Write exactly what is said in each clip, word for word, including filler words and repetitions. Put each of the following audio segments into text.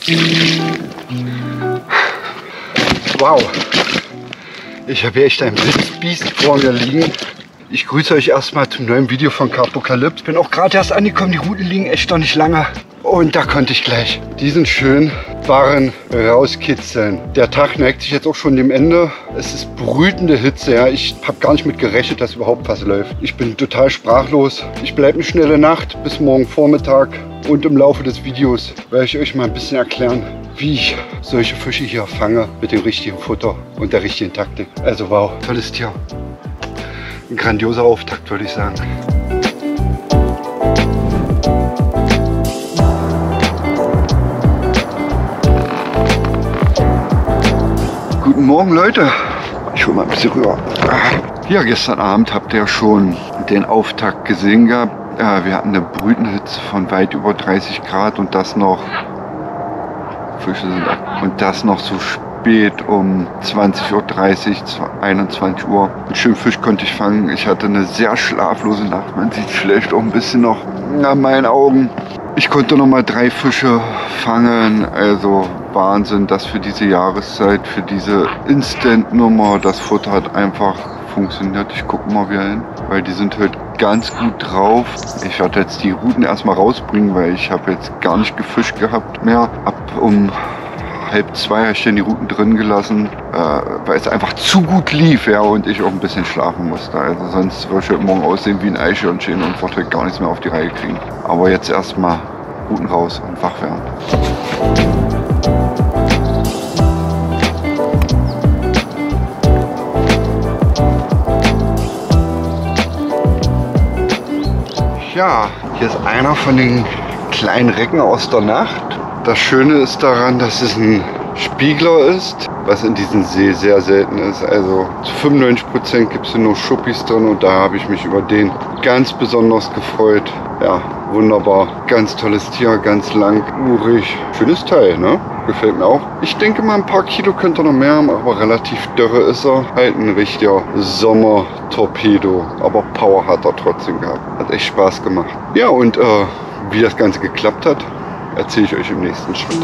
Wow, ich habe echt ein Blitzbiest vor mir liegen. Ich grüße euch erstmal zum neuen Video von Carpocalypse. Bin auch gerade erst angekommen, die Routen liegen echt noch nicht lange. Und da konnte ich gleich diesen schönen Barren rauskitzeln. Der Tag neigt sich jetzt auch schon dem Ende. Es ist brütende Hitze. Ja. Ich habe gar nicht mit gerechnet, dass überhaupt was läuft. Ich bin total sprachlos. Ich bleibe eine schnelle Nacht bis morgen Vormittag. Und im Laufe des Videos werde ich euch mal ein bisschen erklären, wie ich solche Fische hier fange mit dem richtigen Futter und der richtigen Taktik. Also wow, tolles Tier. Ein grandioser Auftakt, würde ich sagen. Guten Morgen, Leute. Ich hole mal ein bisschen rüber. Ja, gestern Abend habt ihr ja schon den Auftakt gesehen gehabt. Ja, wir hatten eine Brütenhitze von weit über dreißig Grad und das noch Fische sind ab. Und das noch so spät um zwanzig Uhr dreißig, einundzwanzig Uhr. Einen schönen Fisch konnte ich fangen. Ich hatte eine sehr schlaflose Nacht. Man sieht es vielleicht auch ein bisschen noch an meinen Augen. Ich konnte noch mal drei Fische fangen. Also Wahnsinn, das für diese Jahreszeit, für diese Instant-Nummer. Das Futter hat einfach funktioniert. Ich gucke mal wieder hin, weil die sind heute ganz gut drauf. Ich werde jetzt die Routen erstmal rausbringen, weil ich habe jetzt gar nicht gefischt gehabt mehr. Ab um halb zwei habe ich dann die Routen drin gelassen, äh, weil es einfach zu gut lief, ja, und ich auch ein bisschen schlafen musste. Also sonst würde ich heute Morgen aussehen wie ein Eichhörnchen und würde heute gar nichts mehr auf die Reihe kriegen. Aber jetzt erstmal Routen raus und wach werden. Ja, hier ist einer von den kleinen Recken aus der Nacht. Das Schöne ist daran, dass es ein Spiegler ist, was in diesem See sehr selten ist. Also zu fünfundneunzig Prozent gibt es hier nur Schuppis drin und da habe ich mich über den ganz besonders gefreut. Ja, wunderbar. Ganz tolles Tier, ganz lang, urig. Schönes Teil, ne? Gefällt mir auch. Ich denke mal, ein paar Kilo könnte er noch mehr haben, aber relativ dürre ist er. Halt ein richtiger Sommer-Torpedo. Aber Power hat er trotzdem gehabt. Hat echt Spaß gemacht. Ja, und äh, wie das Ganze geklappt hat, erzähle ich euch im nächsten Schritt.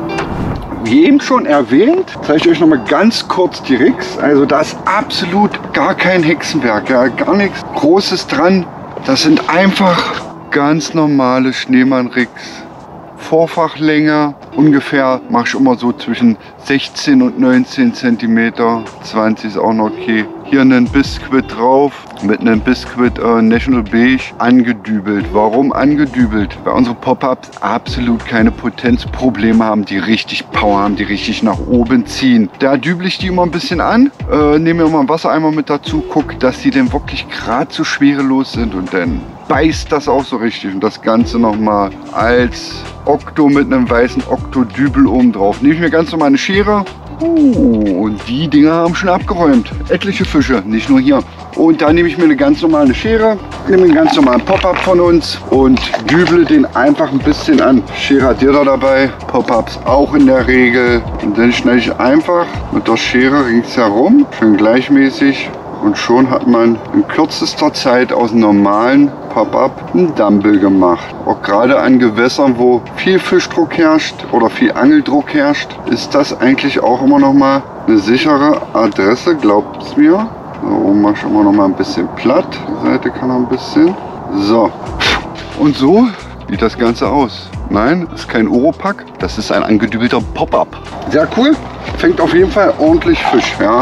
Wie eben schon erwähnt, zeige ich euch noch mal ganz kurz die Rigs. Also da ist absolut gar kein Hexenwerk, ja, gar nichts Großes dran. Das sind einfach ganz normale Schneemann-Rigs. Vorfachlänge ungefähr mache ich immer so zwischen sechzehn und neunzehn Zentimeter. zwanzig ist auch noch okay. Hier einen Biscuit drauf mit einem Biscuit äh, National Beige angedübelt. Warum angedübelt? Weil unsere Pop-Ups absolut keine Potenzprobleme haben, die richtig Power haben, die richtig nach oben ziehen. Da dübel ich die immer ein bisschen an, äh, nehme mir mal einen Wassereimer mit dazu, gucke, dass die dann wirklich gerade so schwerelos sind und dann beißt das auch so richtig. Und das Ganze nochmal als Okto mit einem weißen Okto-Dübel oben drauf. Nehme ich mir ganz normal eine Schere. Uh, und die Dinger haben schon abgeräumt. Etliche Fische, nicht nur hier. Und da nehme ich mir eine ganz normale Schere, nehme einen ganz normalen Pop-Up von uns und düble den einfach ein bisschen an. Schere hat jeder dabei, Pop-Ups auch in der Regel. Und dann schneide ich einfach mit der Schere ringsherum, schön gleichmäßig. Und schon hat man in kürzester Zeit aus einem normalen Pop-Up einen Dumble gemacht. Auch gerade an Gewässern, wo viel Fischdruck herrscht oder viel Angeldruck herrscht, ist das eigentlich auch immer noch mal eine sichere Adresse, glaubt es mir. So, mache ich immer noch mal ein bisschen platt. Die Seite kann noch ein bisschen. So. Und so sieht das Ganze aus. Nein, ist kein Oropack, das ist ein angedübelter Pop-Up. Sehr cool. Fängt auf jeden Fall ordentlich Fisch, ja.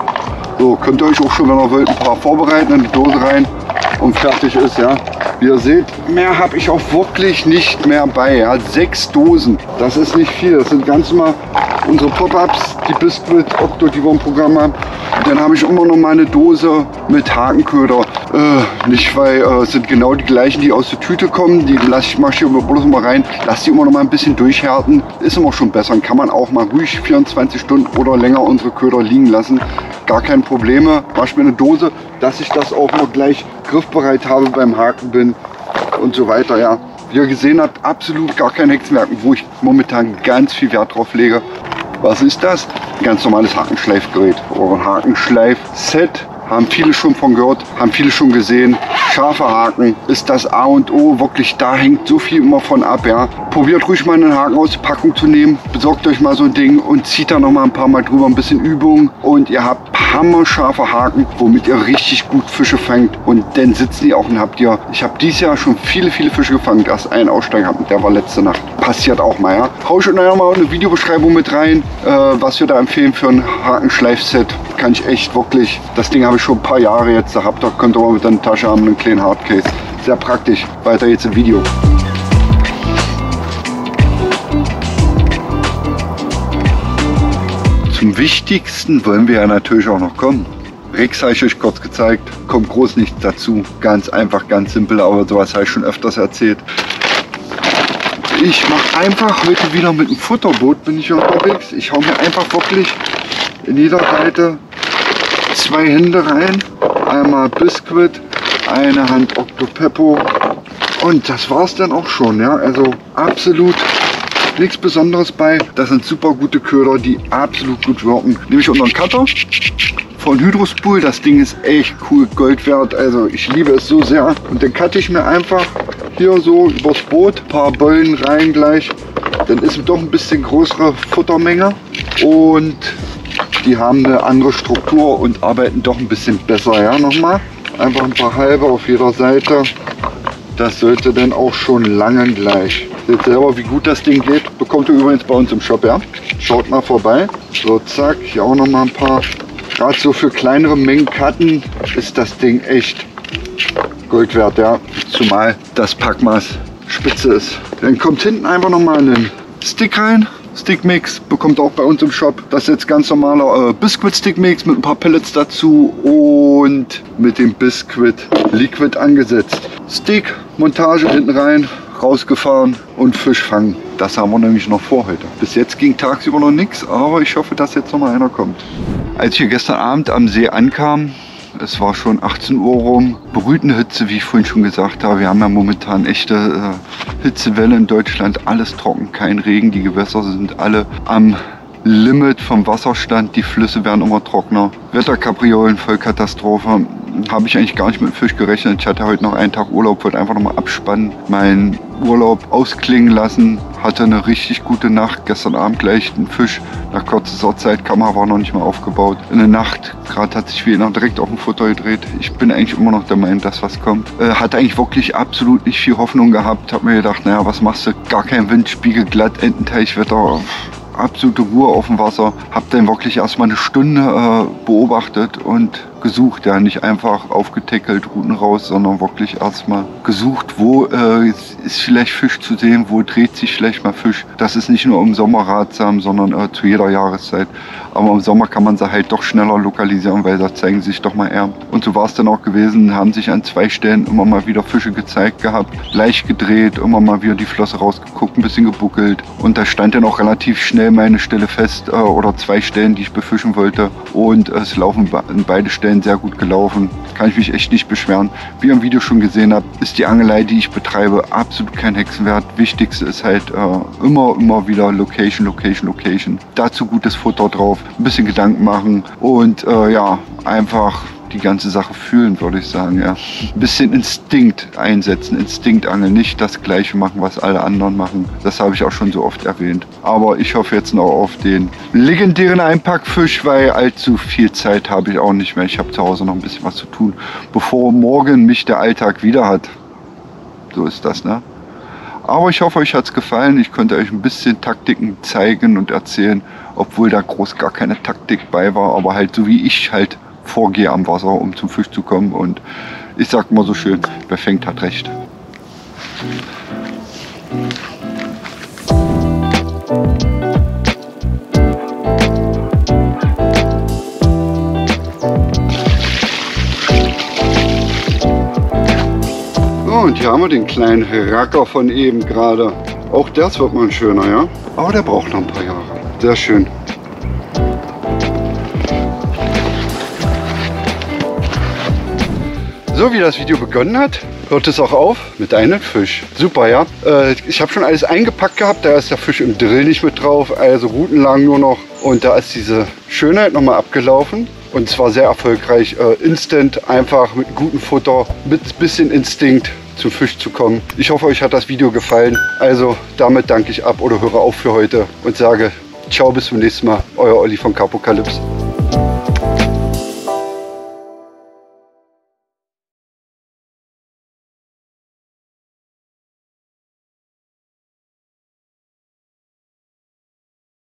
So, könnt ihr euch auch schon, wenn ihr wollt, ein paar vorbereiten in die Dose rein und fertig ist, ja. Wie ihr seht, mehr habe ich auch wirklich nicht mehr bei, ja. Sechs Dosen, das ist nicht viel. Das sind ganz normal unsere Pop-Ups, die Biscuit, Okto, die wir im Programm haben. Und dann habe ich immer noch mal eine Dose mit Hakenköder. Äh, nicht, weil äh, es sind genau die gleichen, die aus der Tüte kommen. Die lasse ich mal hier bloß mal rein. Lasse die immer noch mal ein bisschen durchhärten. Ist immer schon besser. Dann kann man auch mal ruhig vierundzwanzig Stunden oder länger unsere Köder liegen lassen. Gar kein Probleme. Mach ich mir eine Dose, dass ich das auch noch gleich griffbereit habe beim Haken bin und so weiter. Ja, wie ihr gesehen habt, absolut gar kein Hexenwerk, wo ich momentan ganz viel Wert drauf lege. Was ist das? Ein ganz normales Hakenschleifgerät oder ein Hakenschleif-Set. haben viele schon von gehört, haben viele schon gesehen. Scharfe Haken ist das A und O, wirklich, da hängt so viel immer von ab, ja. Probiert ruhig mal einen Haken aus der Packung zu nehmen, besorgt euch mal so ein Ding und zieht da noch mal ein paar Mal drüber, ein bisschen Übung und ihr habt hammerscharfe Haken, womit ihr richtig gut Fische fangt und dann sitzen die auch und habt ihr, ich habe dieses Jahr schon viele, viele Fische gefangen, erst einen Aussteiger gehabt, der war letzte Nacht. Passiert auch mal, ja. Hau ich euch noch mal eine Videobeschreibung mit rein, äh, was wir da empfehlen für ein Hakenschleifset. Kann ich echt wirklich, das Ding habe ich schon ein paar Jahre jetzt, da habt ihr, könnt ihr mal mit einer Tasche haben, einen kleinen Hardcase. Sehr praktisch. Weiter jetzt im Video. Zum Wichtigsten wollen wir ja natürlich auch noch kommen. Rex habe ich euch kurz gezeigt, kommt groß nichts dazu. Ganz einfach, ganz simpel, aber sowas habe ich schon öfters erzählt. Ich mache einfach heute wieder mit dem Futterboot, bin ich unterwegs. Ich hau mir einfach wirklich in jeder Seite zwei Hände rein. Einmal Biscuit, eine Hand Octopeppo und das war es dann auch schon. Ja, also absolut nichts Besonderes bei. Das sind super gute Köder, die absolut gut wirken. Nehme ich unseren Cutter von Hydrospool. Das Ding ist echt cool, Gold wert. Also ich liebe es so sehr. Und dann cutte ich mir einfach hier so übers Boot ein paar Beulen rein gleich. Dann ist doch ein bisschen größere Futtermenge und die haben eine andere Struktur und arbeiten doch ein bisschen besser. Ja, nochmal. Einfach ein paar halbe auf jeder Seite. Das sollte dann auch schon langen gleich. Seht selber, wie gut das Ding geht. Bekommt ihr übrigens bei uns im Shop, ja. Schaut mal vorbei. So, zack, hier auch noch mal ein paar. Gerade so für kleinere Mengen Cutten ist das Ding echt Gold wert, ja. Zumal das Packmaß spitze ist. Dann kommt hinten einfach noch mal einen Stick rein. Stickmix bekommt auch bei uns im Shop. Das ist jetzt ganz normaler äh, Biscuit Stickmix mit ein paar Pellets dazu und mit dem Biscuit Liquid angesetzt. Stick, Montage hinten rein, rausgefahren und Fisch fangen. Das haben wir nämlich noch vor heute. Bis jetzt ging tagsüber noch nichts, aber ich hoffe, dass jetzt noch mal einer kommt. Als ich hier gestern Abend am See ankam, es war schon achtzehn Uhr rum, brütende Hitze, wie ich vorhin schon gesagt habe. Wir haben ja momentan echte äh, Hitzewelle in Deutschland, alles trocken, kein Regen, die Gewässer sind alle am Limit vom Wasserstand, die Flüsse werden immer trockener. Wetterkapriolen, Vollkatastrophe. Habe ich eigentlich gar nicht mit dem Fisch gerechnet. Ich hatte heute noch einen Tag Urlaub, wollte einfach noch mal abspannen, meinen Urlaub ausklingen lassen. Hatte eine richtig gute Nacht. Gestern Abend gleich einen Fisch. Nach kurzer Zeit, Kamera war noch nicht mal aufgebaut. In der Nacht, gerade hat sich wie noch direkt auf dem Futter gedreht. Ich bin eigentlich immer noch der Meinung, dass was kommt. Äh, hatte eigentlich wirklich absolut nicht viel Hoffnung gehabt. Hab mir gedacht, naja, was machst du? Gar kein Wind, Spiegel glatt, Ententeichwetter. Absolute Ruhe auf dem Wasser. Hab dann wirklich erstmal eine Stunde äh, beobachtet und gesucht, ja, nicht einfach aufgetackelt, Routen raus, sondern wirklich erstmal gesucht, wo äh, ist vielleicht Fisch zu sehen, wo dreht sich vielleicht mal Fisch. Das ist nicht nur im Sommer ratsam, sondern äh, zu jeder Jahreszeit. Aber im Sommer kann man sie halt doch schneller lokalisieren, weil da zeigen sich doch mal eher. Und so war es dann auch gewesen, haben sich an zwei Stellen immer mal wieder Fische gezeigt gehabt, leicht gedreht, immer mal wieder die Flosse rausgeguckt, ein bisschen gebuckelt. Und da stand dann auch relativ schnell meine Stelle fest äh, oder zwei Stellen, die ich befischen wollte. Und äh, es laufen in beide Stellen sehr gut gelaufen. Kann ich mich echt nicht beschweren. Wie ihr im Video schon gesehen habt, ist die Angelei, die ich betreibe, absolut kein Hexenwert. Wichtigste ist halt äh, immer, immer wieder Location, Location, Location. Dazu gutes Futter drauf, ein bisschen Gedanken machen und äh, ja, einfach die ganze Sache fühlen, würde ich sagen. Ja. Ein bisschen Instinkt einsetzen, Instinktangeln, nicht das Gleiche machen, was alle anderen machen. Das habe ich auch schon so oft erwähnt. Aber ich hoffe jetzt noch auf den legendären Einpackfisch, weil allzu viel Zeit habe ich auch nicht mehr. Ich habe zu Hause noch ein bisschen was zu tun, bevor morgen mich der Alltag wieder hat. So ist das, ne? Aber ich hoffe, euch hat es gefallen. Ich konnte euch ein bisschen Taktiken zeigen und erzählen, obwohl da groß gar keine Taktik bei war, aber halt so wie ich halt vorgehe am Wasser, um zum Fisch zu kommen. Und ich sag mal so schön, wer fängt, hat recht. So, und hier haben wir den kleinen Racker von eben gerade. Auch das wird mal ein schöner, ja? Aber der braucht noch ein paar Jahre. Sehr schön. So wie das Video begonnen hat, hört es auch auf mit einem Fisch. Super, ja. Äh, ich habe schon alles eingepackt gehabt, da ist der Fisch im Drill nicht mit drauf, also Routen lang nur noch. Und da ist diese Schönheit nochmal abgelaufen. Und zwar sehr erfolgreich. Äh, instant, einfach mit gutem Futter, mit bisschen Instinkt zum Fisch zu kommen. Ich hoffe, euch hat das Video gefallen. Also damit danke ich ab oder höre auf für heute und sage ciao, bis zum nächsten Mal. Euer Olli von Carpocalypse.